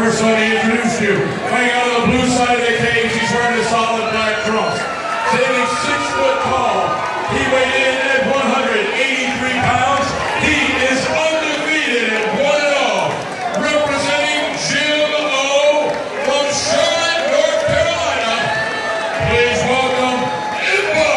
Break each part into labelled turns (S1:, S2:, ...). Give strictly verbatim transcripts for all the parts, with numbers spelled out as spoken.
S1: first one he introduced you. Coming out of the blue side of the cage, he's wearing a solid black trunks. Standing six foot tall, he weighed in at one hundred eighty-three pounds. He is undefeated at one and all. Representing Jim O from Charlotte, North Carolina. Please welcome Impa.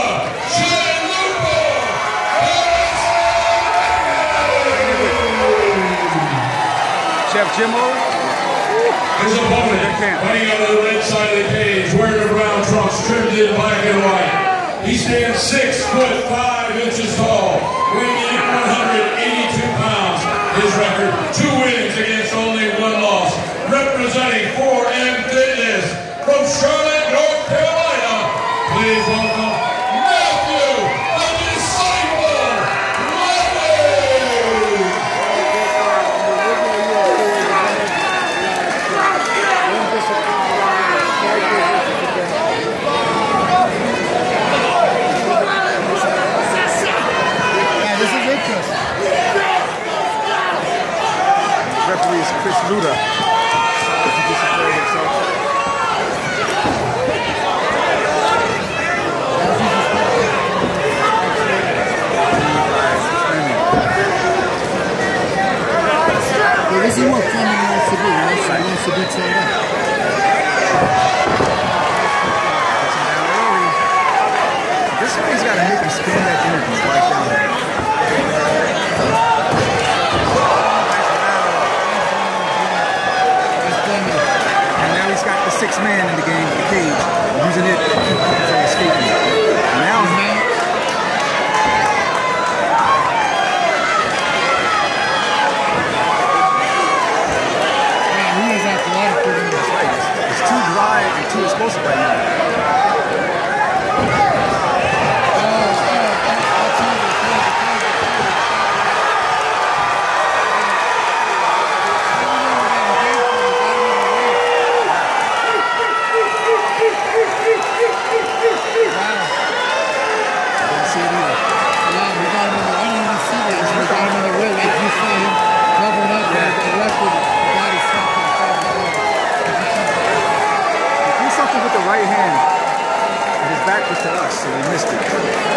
S2: Chef Jim O.
S1: His opponent, fighting out of the red side of the cage, wearing the brown trunks, trimmed in black and white. He stands six foot five inches tall, weighing in one hundred eighty-two pounds. His record, two wins against only one loss. Representing four M Fitness from Charlotte, North Carolina. Please welcome Matthew, the Disciple, Lovely.
S2: Referee is Chris Luda.
S3: This is what fun he wants to do. He wants to, he wants to be tied up.
S2: This guy's got to make him spin that energy right down there. And now he's got the sixth man in the game, the cage, using it to escape him. Now man.
S3: He is athletic.
S2: That's right. It's too dry and too explosive right now. Right hand, and his back was to us, so we missed it.